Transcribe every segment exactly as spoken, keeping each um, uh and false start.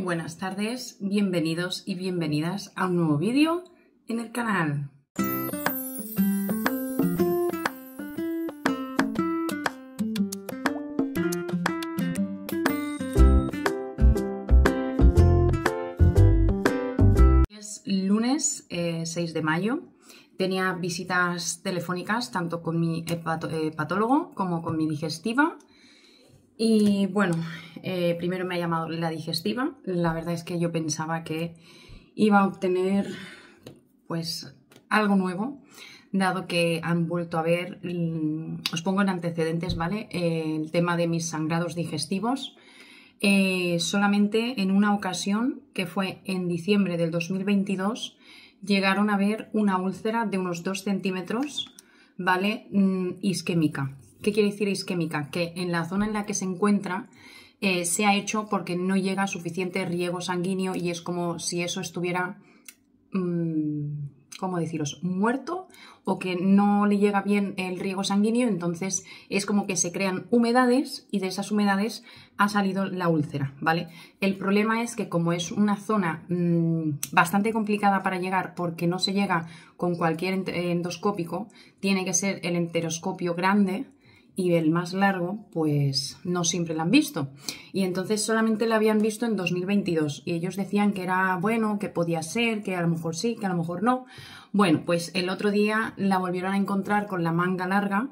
Buenas tardes, bienvenidos y bienvenidas a un nuevo vídeo en el canal. Es lunes eh, seis de mayo. Tenía visitas telefónicas tanto con mi hepato- eh, patólogo como con mi digestiva. Y bueno, eh, primero me ha llamado la digestiva. La verdad es que yo pensaba que iba a obtener pues algo nuevo, dado que han vuelto a ver, os pongo en antecedentes, ¿vale? Eh, el tema de mis sangrados digestivos. Eh, solamente en una ocasión, que fue en diciembre del dos mil veintidós, llegaron a ver una úlcera de unos dos centímetros, ¿vale? Mm, isquémica. ¿Qué quiere decir isquémica? Que en la zona en la que se encuentra eh, se ha hecho porque no llega suficiente riego sanguíneo y es como si eso estuviera, mmm, ¿cómo deciros?, muerto, o que no le llega bien el riego sanguíneo, entonces es como que se crean humedades y de esas humedades ha salido la úlcera, ¿vale? El problema es que como es una zona mmm, bastante complicada para llegar porque no se llega con cualquier endoscópico, tiene que ser el enteroscopio grande, y el más largo, pues no siempre la han visto. Y entonces solamente la habían visto en dos mil veintidós. Y ellos decían que era bueno, que podía ser, que a lo mejor sí, que a lo mejor no. Bueno, pues el otro día la volvieron a encontrar con la manga larga.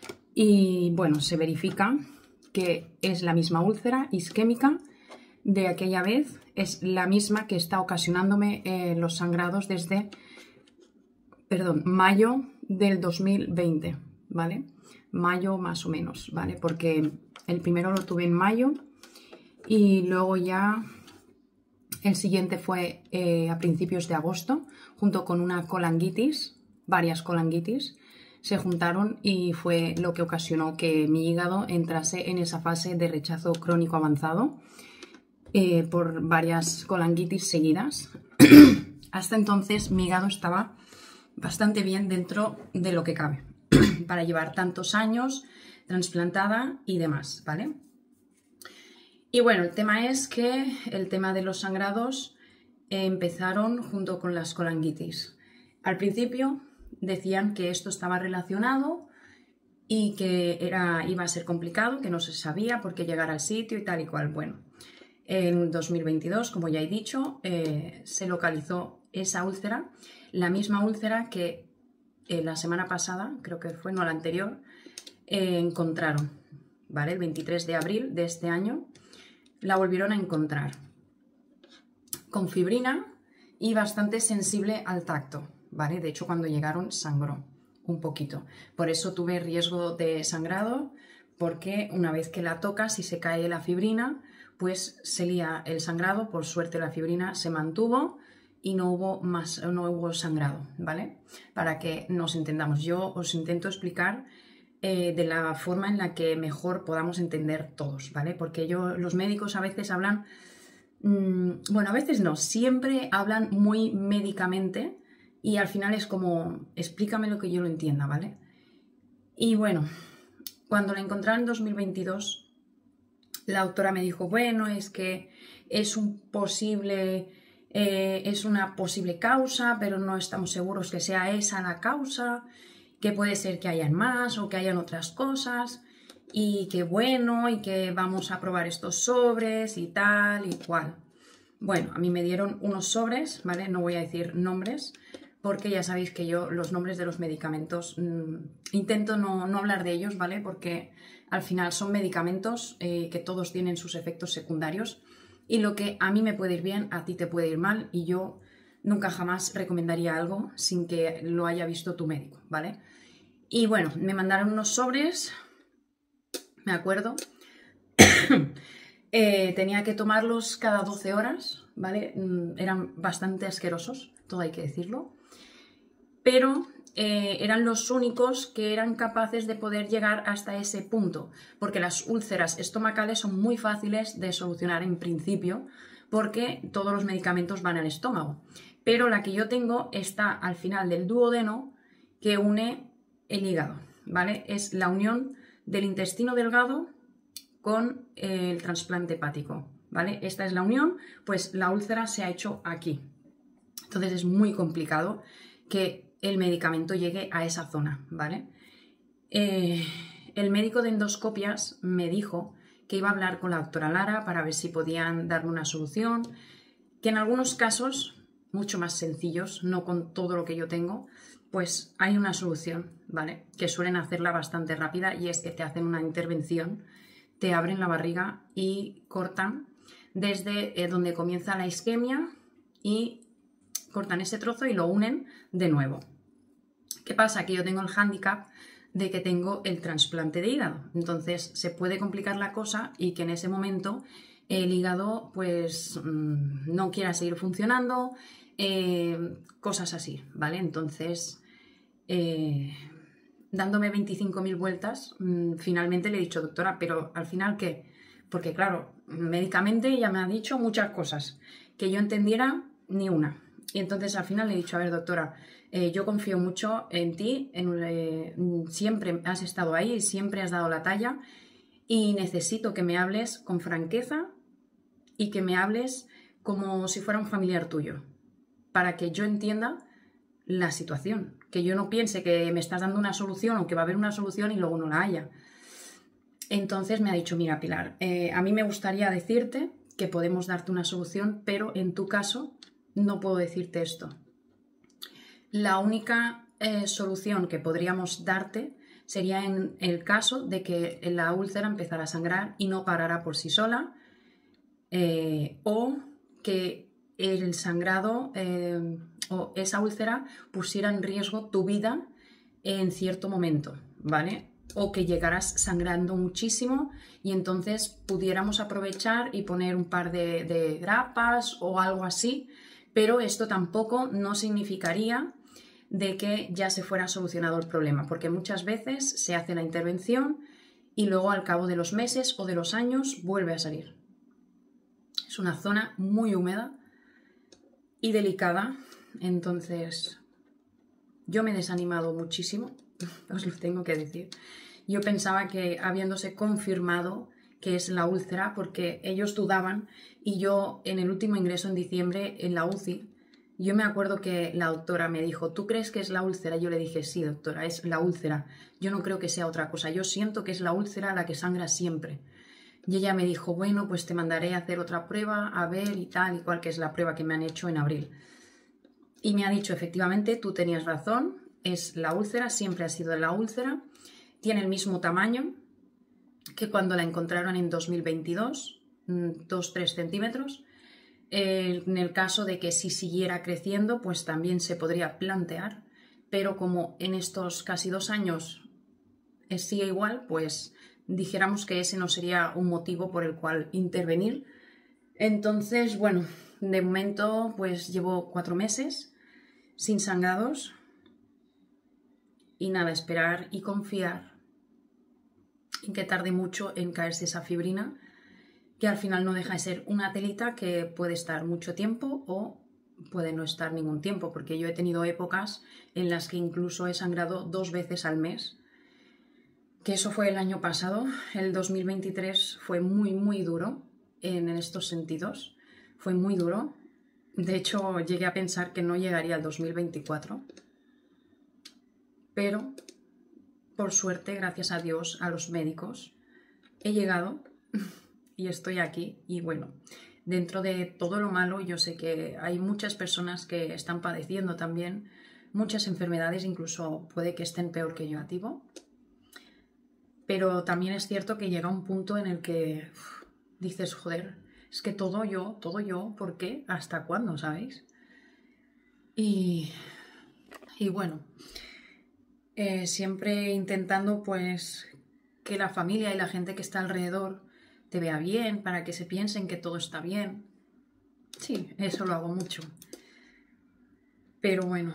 Y bueno, se verifica que es la misma úlcera isquémica de aquella vez. Es la misma que está ocasionándome eh, los sangrados desde, perdón, mayo del dos mil veinte, ¿vale? Mayo más o menos, ¿vale? Porque el primero lo tuve en mayo y luego ya el siguiente fue eh, a principios de agosto, junto con una colangitis, varias colangitis, se juntaron y fue lo que ocasionó que mi hígado entrase en esa fase de rechazo crónico avanzado eh, por varias colangitis seguidas. Hasta entonces mi hígado estaba bastante bien dentro de lo que cabe para llevar tantos años trasplantada y demás, ¿vale? Y bueno, el tema es que el tema de los sangrados eh, empezaron junto con las colangitis. Al principio decían que esto estaba relacionado y que era, iba a ser complicado, que no se sabía por qué llegar al sitio y tal y cual. Bueno, en dos mil veintidós, como ya he dicho, eh, se localizó esa úlcera, la misma úlcera que Eh, la semana pasada, creo que fue, no la anterior, eh, encontraron, ¿vale? El veintitrés de abril de este año la volvieron a encontrar con fibrina y bastante sensible al tacto, ¿vale? De hecho, cuando llegaron sangró un poquito. Por eso tuve riesgo de sangrado, porque una vez que la tocas y se cae la fibrina, pues se lía el sangrado. Por suerte la fibrina se mantuvo y no hubo más, no hubo sangrado, ¿vale? Para que nos entendamos. Yo os intento explicar eh, de la forma en la que mejor podamos entender todos, ¿vale? Porque yo, los médicos a veces hablan, mmm, bueno, a veces no, siempre hablan muy médicamente y al final es como, explícame lo que yo lo entienda, ¿vale? Y bueno, cuando la encontraron en dos mil veintidós, la doctora me dijo, bueno, es que es un posible... Eh, es una posible causa, pero no estamos seguros que sea esa la causa, que puede ser que hayan más o que hayan otras cosas, y que bueno, y que vamos a probar estos sobres y tal y cual. Bueno, a mí me dieron unos sobres, ¿vale? No voy a decir nombres, porque ya sabéis que yo los nombres de los medicamentos mmm, intento no, no hablar de ellos, ¿vale? Porque al final son medicamentos eh, que todos tienen sus efectos secundarios. Y lo que a mí me puede ir bien, a ti te puede ir mal, y yo nunca jamás recomendaría algo sin que lo haya visto tu médico, ¿vale? Y bueno, me mandaron unos sobres, me acuerdo, eh, tenía que tomarlos cada doce horas, ¿vale? Eran bastante asquerosos, todo hay que decirlo, pero eh, eran los únicos que eran capaces de poder llegar hasta ese punto, porque las úlceras estomacales son muy fáciles de solucionar en principio, porque todos los medicamentos van al estómago, pero la que yo tengo está al final del duodeno que une el hígado, ¿vale? Es la unión del intestino delgado con el trasplante hepático, ¿vale? Esta es la unión, pues la úlcera se ha hecho aquí. Entonces es muy complicado que el medicamento llegue a esa zona, ¿vale? Eh, el médico de endoscopias me dijo que iba a hablar con la doctora Lara para ver si podían darme una solución, que en algunos casos, mucho más sencillos, no con todo lo que yo tengo, pues hay una solución, ¿vale? Que suelen hacerla bastante rápida y es que te hacen una intervención, te abren la barriga y cortan desde eh, donde comienza la isquemia y cortan ese trozo y lo unen de nuevo. ¿Qué pasa? Que yo tengo el hándicap de que tengo el trasplante de hígado. Entonces se puede complicar la cosa y que en ese momento el hígado pues no quiera seguir funcionando, eh, cosas así, ¿vale? Entonces, eh, dándome veinticinco mil vueltas, mmm, finalmente le he dicho, doctora, pero al final, ¿qué? Porque claro, médicamente ella me ha dicho muchas cosas, que yo entendiera ni una. Y entonces al final le he dicho, a ver, doctora, eh, yo confío mucho en ti, en, eh, siempre has estado ahí, siempre has dado la talla y necesito que me hables con franqueza y que me hables como si fuera un familiar tuyo, para que yo entienda la situación, que yo no piense que me estás dando una solución o que va a haber una solución y luego no la haya. Entonces me ha dicho, mira Pilar, eh, a mí me gustaría decirte que podemos darte una solución, pero en tu caso no puedo decirte esto. La única eh, solución que podríamos darte sería en el caso de que la úlcera empezara a sangrar y no parara por sí sola, eh, o que el sangrado eh, o esa úlcera pusiera en riesgo tu vida en cierto momento, ¿vale? O que llegaras sangrando muchísimo y entonces pudiéramos aprovechar y poner un par de, de grapas o algo así, pero esto tampoco no significaría de que ya se fuera solucionado el problema, porque muchas veces se hace la intervención y luego al cabo de los meses o de los años vuelve a salir. Es una zona muy húmeda y delicada, entonces yo me he desanimado muchísimo, os lo tengo que decir. Yo pensaba que habiéndose confirmado que es la úlcera, porque ellos dudaban y yo en el último ingreso en diciembre en la U C I, yo me acuerdo que la doctora me dijo, ¿tú crees que es la úlcera? Yo le dije, sí doctora, es la úlcera, yo no creo que sea otra cosa, yo siento que es la úlcera la que sangra siempre. Y ella me dijo, bueno, pues te mandaré a hacer otra prueba, a ver y tal, y cual, que es la prueba que me han hecho en abril. Y me ha dicho, efectivamente, tú tenías razón, es la úlcera, siempre ha sido la úlcera, tiene el mismo tamaño que cuando la encontraron en dos mil veintidós, dos tres centímetros. Eh, en el caso de que si siguiera creciendo, pues también se podría plantear, pero como en estos casi dos años sigue igual, pues dijéramos que ese no sería un motivo por el cual intervenir. Entonces, bueno, de momento pues llevo cuatro meses sin sangrados y nada, esperar y confiar en que tarde mucho en caerse esa fibrina, que al final no deja de ser una telita que puede estar mucho tiempo o puede no estar ningún tiempo, porque yo he tenido épocas en las que incluso he sangrado dos veces al mes, que eso fue el año pasado. El dos mil veintitrés fue muy muy duro en estos sentidos, fue muy duro. De hecho llegué a pensar que no llegaría al dos mil veinticuatro, pero por suerte, gracias a Dios, a los médicos, he llegado y estoy aquí. Y bueno, dentro de todo lo malo, yo sé que hay muchas personas que están padeciendo también muchas enfermedades, incluso puede que estén peor que yo a tiempo. Pero también es cierto que llega un punto en el que uf, dices, joder, es que todo yo, todo yo, ¿por qué? ¿Hasta cuándo? ¿Sabéis? Y, y bueno, eh, siempre intentando pues que la familia y la gente que está alrededor te vea bien, para que se piensen que todo está bien. Sí, eso lo hago mucho. Pero bueno,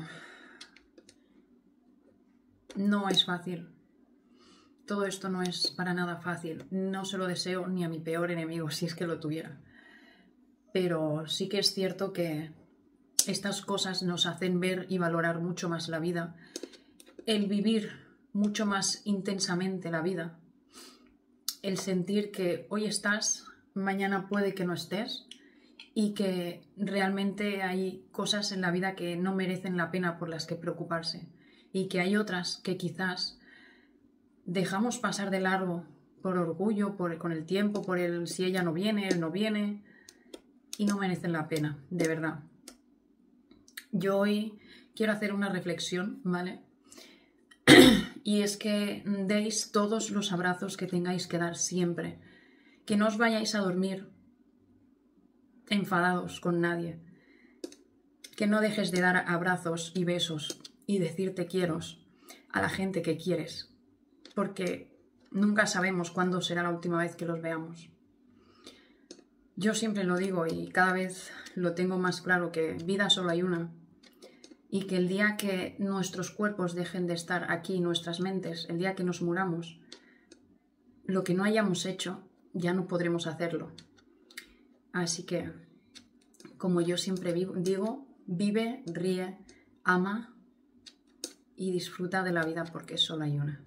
no es fácil. Todo esto no es para nada fácil. No se lo deseo ni a mi peor enemigo, si es que lo tuviera. Pero sí que es cierto que estas cosas nos hacen ver y valorar mucho más la vida. El vivir mucho más intensamente la vida. El sentir que hoy estás, mañana puede que no estés y que realmente hay cosas en la vida que no merecen la pena por las que preocuparse y que hay otras que quizás dejamos pasar de largo por orgullo, por, con el tiempo, por el si ella no viene, él no viene, y no merecen la pena, de verdad. Yo hoy quiero hacer una reflexión, ¿vale? Y es que deis todos los abrazos que tengáis que dar siempre. Que no os vayáis a dormir enfadados con nadie. Que no dejes de dar abrazos y besos y decir te quiero a la gente que quieres. Porque nunca sabemos cuándo será la última vez que los veamos. Yo siempre lo digo y cada vez lo tengo más claro que vida solo hay una. Y que el día que nuestros cuerpos dejen de estar aquí, nuestras mentes, el día que nos muramos, lo que no hayamos hecho, ya no podremos hacerlo. Así que, como yo siempre digo, vive, ríe, ama y disfruta de la vida porque solo hay una.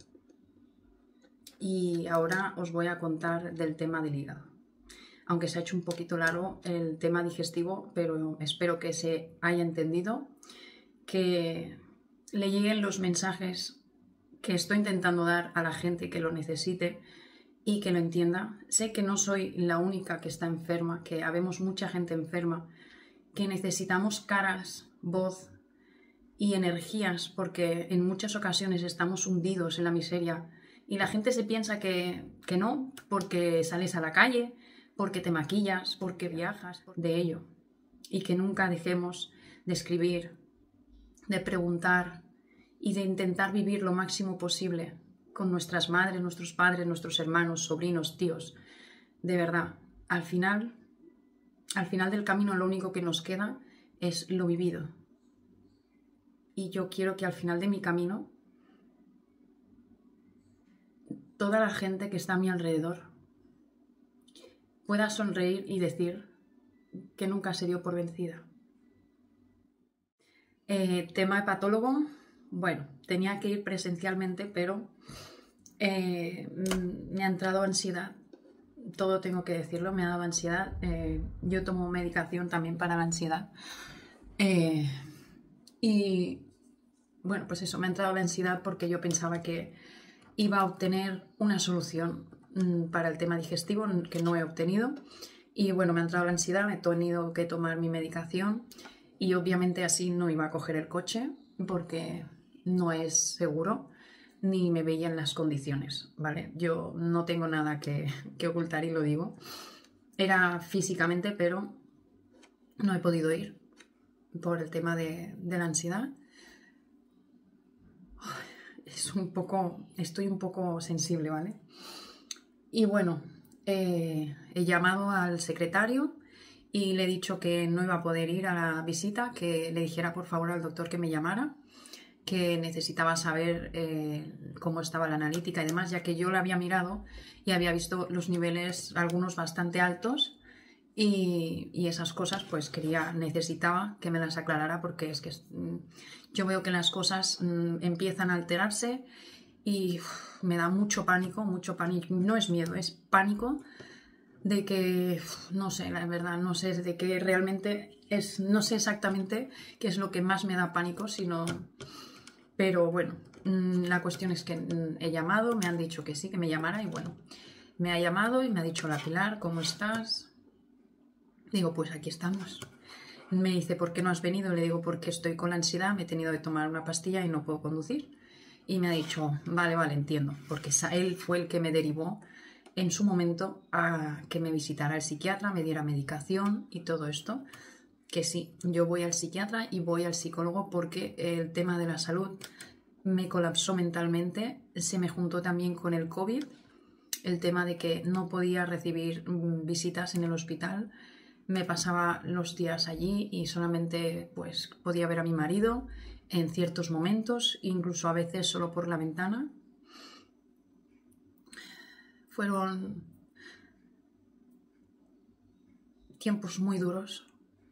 Y ahora os voy a contar del tema del hígado. Aunque se ha hecho un poquito largo el tema digestivo, pero espero que se haya entendido, que le lleguen los mensajes que estoy intentando dar a la gente que lo necesite y que lo entienda. Sé que no soy la única que está enferma, que habemos mucha gente enferma, que necesitamos caras, voz y energías porque en muchas ocasiones estamos hundidos en la miseria y la gente se piensa que, que no, porque sales a la calle, porque te maquillas, porque viajas, de ello. Y que nunca dejemos de escribir, de preguntar y de intentar vivir lo máximo posible con nuestras madres, nuestros padres, nuestros hermanos, sobrinos, tíos. De verdad, al final, al final del camino lo único que nos queda es lo vivido. Y yo quiero que al final de mi camino toda la gente que está a mi alrededor pueda sonreír y decir que nunca se dio por vencida. Eh, tema hepatólogo, bueno, tenía que ir presencialmente, pero eh, me ha entrado ansiedad, todo tengo que decirlo, me ha dado ansiedad. Eh, yo tomo medicación también para la ansiedad. Eh, y bueno, pues eso, me ha entrado la ansiedad porque yo pensaba que iba a obtener una solución mmm, para el tema digestivo que no he obtenido. Y bueno, me ha entrado la ansiedad, me he tenido que tomar mi medicación. Y obviamente así no iba a coger el coche porque no es seguro ni me veía en las condiciones, ¿vale? Yo no tengo nada que, que ocultar y lo digo. Era físicamente, pero no he podido ir por el tema de, de la ansiedad. Es un poco, estoy un poco sensible, ¿vale? Y bueno, eh, he llamado al secretario y le he dicho que no iba a poder ir a la visita, que le dijera por favor al doctor que me llamara, que necesitaba saber eh, cómo estaba la analítica y demás, ya que yo la había mirado y había visto los niveles, algunos bastante altos, y, y esas cosas pues quería, necesitaba que me las aclarara porque es que mm, yo veo que las cosas mm, empiezan a alterarse y uf, me da mucho pánico, mucho pánico, no es miedo, es pánico de que, no sé, la verdad, no sé, de que realmente es, no sé exactamente qué es lo que más me da pánico, sino, pero bueno, la cuestión es que he llamado, me han dicho que sí, que me llamara y bueno, me ha llamado y me ha dicho la Pilar, ¿cómo estás? Digo, pues aquí estamos. Me dice, ¿por qué no has venido? Le digo, porque estoy con la ansiedad, me he tenido que tomar una pastilla y no puedo conducir. Y me ha dicho, vale, vale, entiendo, porque él fue el que me derivó en su momento a que me visitara el psiquiatra, me diera medicación y todo esto, que sí, yo voy al psiquiatra y voy al psicólogo porque el tema de la salud me colapsó mentalmente, se me juntó también con el COVID, el tema de que no podía recibir visitas en el hospital, me pasaba los días allí y solamente pues podía ver a mi marido en ciertos momentos, incluso a veces solo por la ventana. Fueron tiempos muy duros.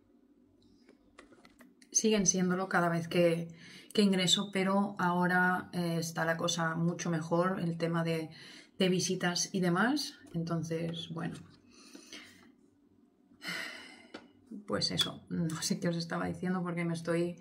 Siguen siéndolo cada vez que, que ingreso, pero ahora eh, está la cosa mucho mejor, el tema de, de visitas y demás. Entonces, bueno, pues eso, no sé qué os estaba diciendo porque me estoy...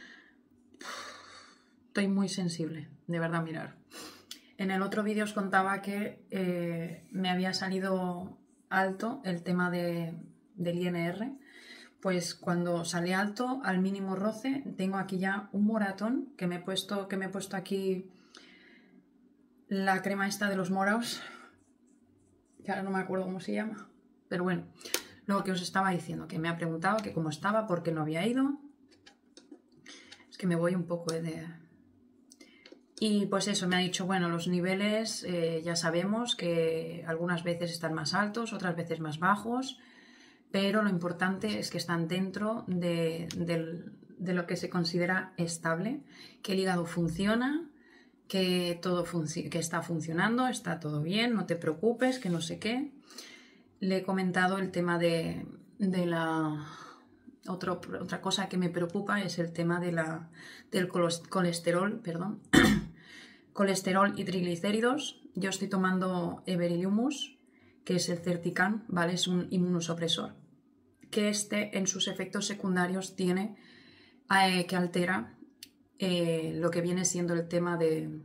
Estoy muy sensible, de verdad, mirar. En el otro vídeo os contaba que eh, me había salido alto el tema de, del I N R. Pues cuando sale alto, al mínimo roce, tengo aquí ya un moratón que me he puesto, que me he puesto aquí la crema esta de los moraos, que ahora no me acuerdo cómo se llama. Pero bueno, lo que os estaba diciendo, que me ha preguntado que cómo estaba, por qué no había ido. Es que me voy un poco de... Y pues eso, me ha dicho, bueno, los niveles eh, ya sabemos que algunas veces están más altos, otras veces más bajos, pero lo importante es que están dentro de, de, de lo que se considera estable, que el hígado funciona, que todo func- que está funcionando, está todo bien, no te preocupes, que no sé qué. Le he comentado el tema de, de la... Otro, otra cosa que me preocupa es el tema de la, del colesterol, perdón. Colesterol y triglicéridos. Yo estoy tomando Everilimus, que es el Certican, ¿vale? Es un inmunosupresor, que este en sus efectos secundarios tiene eh, que altera eh, lo que viene siendo el tema de,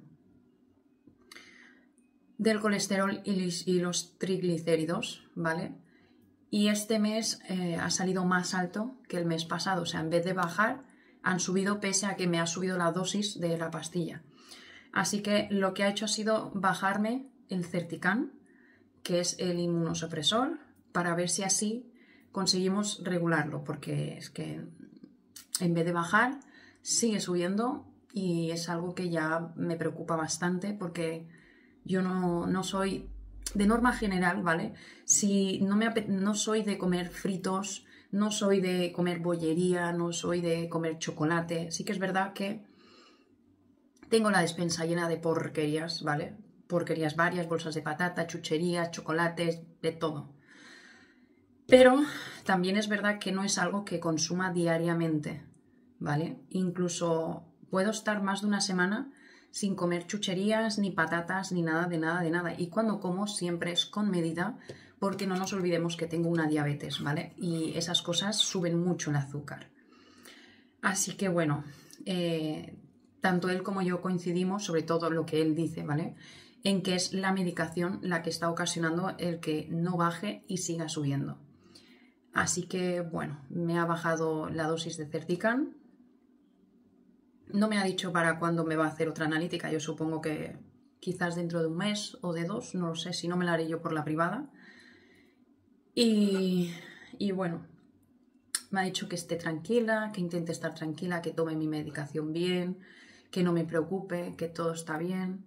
del colesterol y, y los triglicéridos, ¿vale? Y este mes eh, ha salido más alto que el mes pasado, o sea, en vez de bajar, han subido pese a que me ha subido la dosis de la pastilla. Así que lo que ha hecho ha sido bajarme el Certican, que es el inmunosupresor, para ver si así conseguimos regularlo, porque es que en vez de bajar, sigue subiendo y es algo que ya me preocupa bastante porque yo no, no soy, de norma general, ¿vale? Si no, me, no soy de comer fritos, no soy de comer bollería, no soy de comer chocolate, sí que es verdad que tengo la despensa llena de porquerías, ¿vale? Porquerías varias, bolsas de patata, chucherías, chocolates, de todo. Pero también es verdad que no es algo que consuma diariamente, ¿vale? Incluso puedo estar más de una semana sin comer chucherías, ni patatas, ni nada de nada de nada. Y cuando como siempre es con medida, porque no nos olvidemos que tengo una diabetes, ¿vale? Y esas cosas suben mucho el azúcar. Así que bueno, eh, tanto él como yo coincidimos, sobre todo lo que él dice, ¿vale? En que es la medicación la que está ocasionando el que no baje y siga subiendo. Así que bueno, me ha bajado la dosis de Certican. No me ha dicho para cuándo me va a hacer otra analítica, yo supongo que quizás dentro de un mes o de dos, no lo sé, si no me la haré yo por la privada. Y, y bueno, me ha dicho que esté tranquila, que intente estar tranquila, que tome mi medicación bien, que no me preocupe, que todo está bien.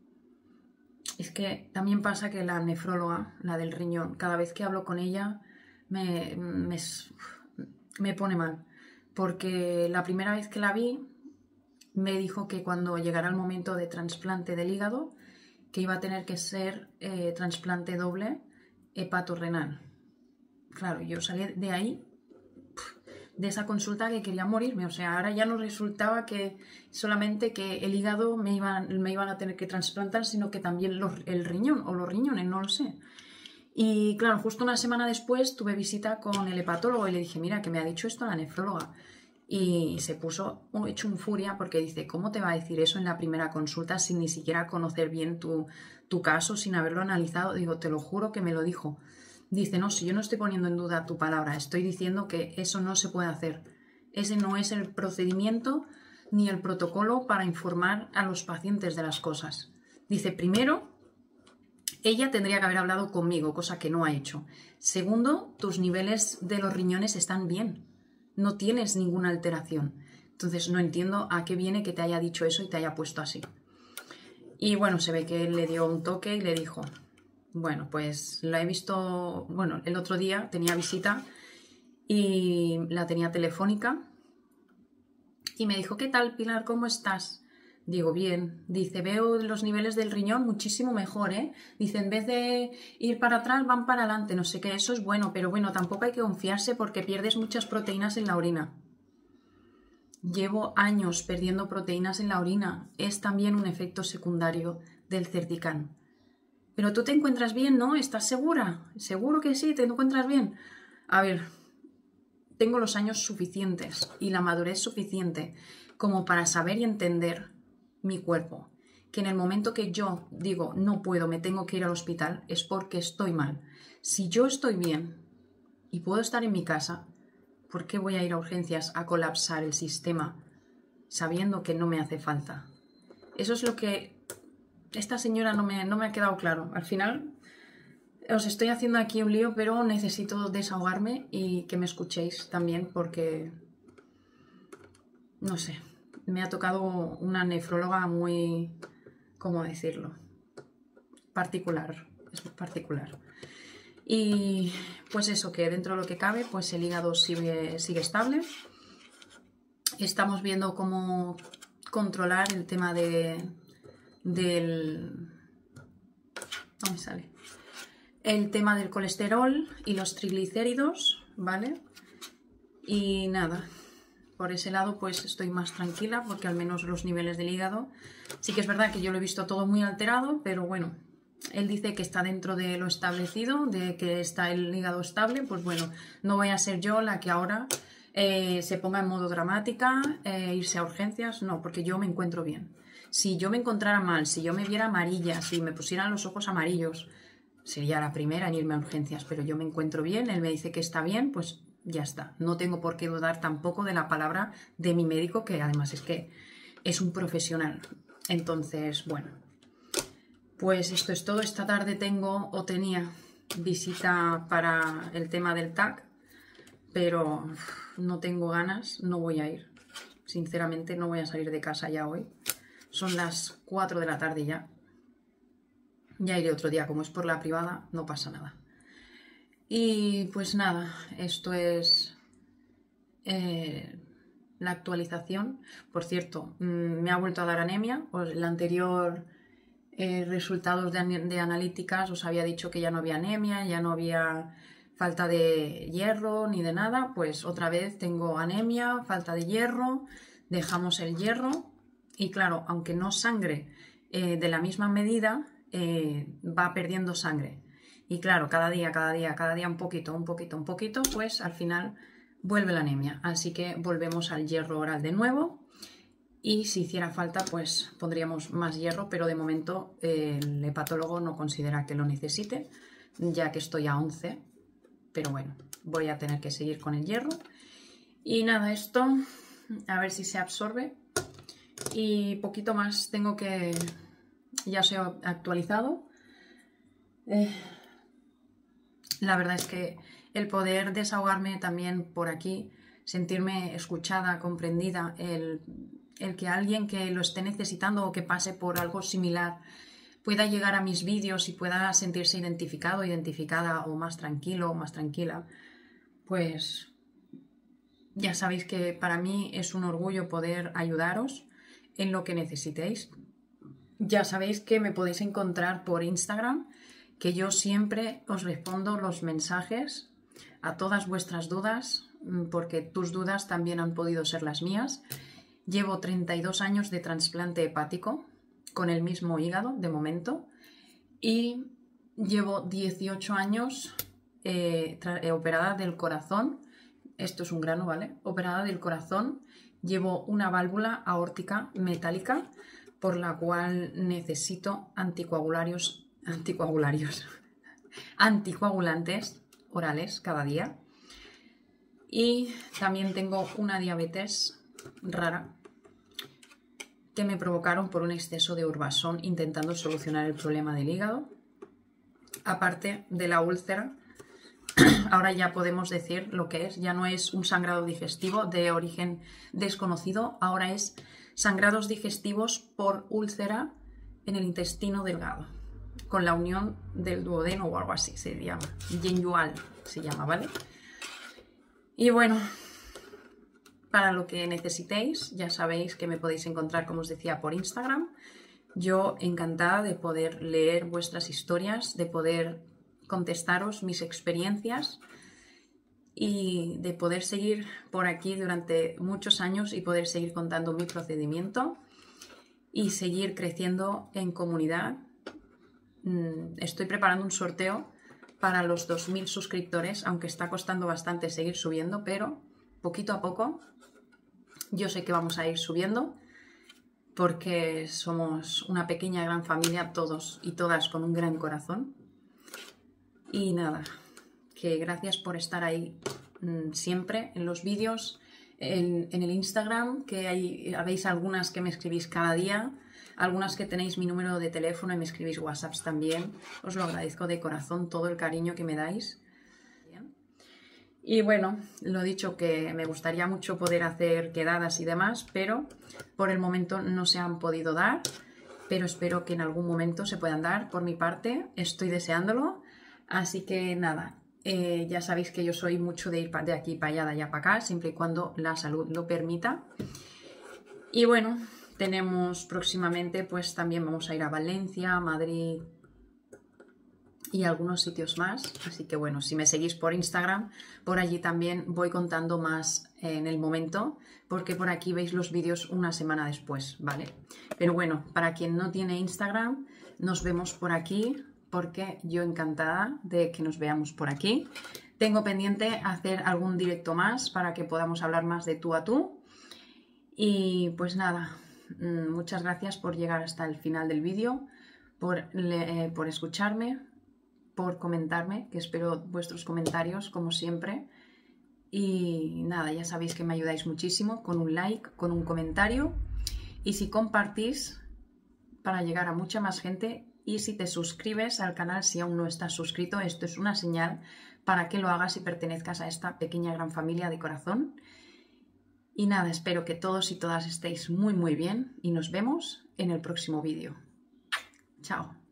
Es que también pasa que la nefróloga, la del riñón, cada vez que hablo con ella me, me, me pone mal. Porque la primera vez que la vi me dijo que cuando llegara el momento de trasplante del hígado, que iba a tener que ser eh, trasplante doble hepatorrenal. Claro, yo salí de ahí, de esa consulta, que quería morirme. O sea, ahora ya no resultaba que solamente que el hígado me iban, me iban a tener que trasplantar, sino que también los, el riñón o los riñones, no lo sé. Y claro, justo una semana después tuve visita con el hepatólogo y le dije, mira, que me ha dicho esto la nefróloga. Y se puso hecho un furia porque dice, ¿cómo te va a decir eso en la primera consulta sin ni siquiera conocer bien tu, tu caso, sin haberlo analizado? Digo, te lo juro que me lo dijo. Dice, no, si yo no estoy poniendo en duda tu palabra, estoy diciendo que eso no se puede hacer. Ese no es el procedimiento ni el protocolo para informar a los pacientes de las cosas. Dice, primero, ella tendría que haber hablado conmigo, cosa que no ha hecho. Segundo, tus niveles de los riñones están bien. No tienes ninguna alteración. Entonces no entiendo a qué viene que te haya dicho eso y te haya puesto así. Y bueno, se ve que él le dio un toque y le dijo, bueno, pues la he visto, bueno, el otro día tenía visita y la tenía telefónica y me dijo, ¿qué tal, Pilar? ¿Cómo estás? Digo, bien. Dice, veo los niveles del riñón muchísimo mejor, ¿eh? Dice, en vez de ir para atrás, van para adelante. No sé qué, eso es bueno, pero bueno, tampoco hay que confiarse porque pierdes muchas proteínas en la orina. Llevo años perdiendo proteínas en la orina. Es también un efecto secundario del Certican. Pero tú te encuentras bien, ¿no? ¿Estás segura? ¿Seguro que sí? ¿Te encuentras bien? A ver, tengo los años suficientes y la madurez suficiente como para saber y entender mi cuerpo. Que en el momento que yo digo no puedo, me tengo que ir al hospital, es porque estoy mal. Si yo estoy bien y puedo estar en mi casa, ¿por qué voy a ir a urgencias a colapsar el sistema sabiendo que no me hace falta? Eso es lo que esta señora no me, no me ha quedado claro. Al final os estoy haciendo aquí un lío, pero necesito desahogarme y que me escuchéis también porque, no sé, me ha tocado una nefróloga muy, ¿cómo decirlo? Particular, es particular. Y pues eso, que dentro de lo que cabe, pues el hígado sigue, sigue estable. Estamos viendo cómo controlar el tema de, del... ¿Dónde me sale? El tema del colesterol y los triglicéridos, ¿vale? Y nada, por ese lado pues estoy más tranquila porque al menos los niveles del hígado, sí que es verdad que yo lo he visto todo muy alterado, pero bueno, él dice que está dentro de lo establecido, de que está el hígado estable, pues bueno, no voy a ser yo la que ahora eh, se ponga en modo dramática, eh, irse a urgencias, no, porque yo me encuentro bien. Si yo me encontrara mal, si yo me viera amarilla, si me pusieran los ojos amarillos, sería la primera en irme a urgencias, pero yo me encuentro bien, él me dice que está bien, pues ya está. No tengo por qué dudar tampoco de la palabra de mi médico, que además es que es un profesional. Entonces, bueno, pues esto es todo. Esta tarde tengo o tenía visita para el tema del T A C, pero no tengo ganas, no voy a ir. Sinceramente no voy a salir de casa ya hoy. Son las cuatro de la tarde ya. Ya iré otro día, como es por la privada, no pasa nada. Y pues nada, esto es eh, la actualización. Por cierto, mmm, me ha vuelto a dar anemia. El anterior eh, resultados de, de analíticas os había dicho que ya no había anemia, ya no había falta de hierro ni de nada. Pues otra vez tengo anemia, falta de hierro, dejamos el hierro y claro, aunque no sangre eh, de la misma medida, Eh, va perdiendo sangre y claro, cada día, cada día, cada día un poquito, un poquito, un poquito, pues al final vuelve la anemia, así que volvemos al hierro oral de nuevo y si hiciera falta pues pondríamos más hierro, pero de momento eh, el hepatólogo no considera que lo necesite, ya que estoy a once, pero bueno, voy a tener que seguir con el hierro y nada, esto a ver si se absorbe y poquito más tengo que... Ya se ha actualizado. Eh, la verdad es que el poder desahogarme también por aquí, sentirme escuchada, comprendida, el, el que alguien que lo esté necesitando o que pase por algo similar pueda llegar a mis vídeos y pueda sentirse identificado, identificada o más tranquilo o más tranquila, pues ya sabéis que para mí es un orgullo poder ayudaros en lo que necesitéis. Ya sabéis que me podéis encontrar por Instagram, que yo siempre os respondo los mensajes a todas vuestras dudas, porque tus dudas también han podido ser las mías. Llevo treinta y dos años de trasplante hepático con el mismo hígado de momento y llevo dieciocho años eh, eh, operada del corazón. Esto es un grano, ¿vale? Operada del corazón. Llevo una válvula aórtica metálica por la cual necesito anticoagularios, anticoagularios, anticoagulantes orales cada día. Y también tengo una diabetes rara que me provocaron por un exceso de Urbasón intentando solucionar el problema del hígado. Aparte de la úlcera, ahora ya podemos decir lo que es, ya no es un sangrado digestivo de origen desconocido, ahora es sangrados digestivos por úlcera en el intestino delgado, con la unión del duodeno o algo así se llama, Yenyual se llama, ¿vale? Y bueno, para lo que necesitéis, ya sabéis que me podéis encontrar, como os decía, por Instagram. Yo encantada de poder leer vuestras historias, de poder contestaros mis experiencias y de poder seguir por aquí durante muchos años y poder seguir contando mi procedimiento y seguir creciendo en comunidad. Estoy preparando un sorteo para los dos mil suscriptores, aunque está costando bastante seguir subiendo, pero poquito a poco yo sé que vamos a ir subiendo porque somos una pequeña gran familia, todos y todas con un gran corazón. Y nada, que gracias por estar ahí mmm, siempre en los vídeos, en, en el Instagram, que hay, habéis algunas que me escribís cada día, algunas que tenéis mi número de teléfono y me escribís WhatsApps también. Os lo agradezco de corazón todo el cariño que me dais. Y bueno, lo dicho, que me gustaría mucho poder hacer quedadas y demás, pero por el momento no se han podido dar, pero espero que en algún momento se puedan dar. Por mi parte, estoy deseándolo, así que nada, eh, ya sabéis que yo soy mucho de ir de aquí para allá, de allá para acá, siempre y cuando la salud lo permita. Y bueno, tenemos próximamente, pues también vamos a ir a Valencia, Madrid y algunos sitios más, así que bueno, si me seguís por Instagram, por allí también voy contando más en el momento, porque por aquí veis los vídeos una semana después, ¿vale? Pero bueno, para quien no tiene Instagram, nos vemos por aquí, porque yo encantada de que nos veamos por aquí. Tengo pendiente hacer algún directo más para que podamos hablar más de tú a tú. Y pues nada, muchas gracias por llegar hasta el final del vídeo, por, eh, por escucharme, por comentarme, que espero vuestros comentarios como siempre. Y nada, ya sabéis que me ayudáis muchísimo con un like, con un comentario, y si compartís para llegar a mucha más gente, y si te suscribes al canal si aún no estás suscrito, esto es una señal para que lo hagas y pertenezcas a esta pequeña gran familia de corazón. Y nada, espero que todos y todas estéis muy muy bien y nos vemos en el próximo vídeo. Chao.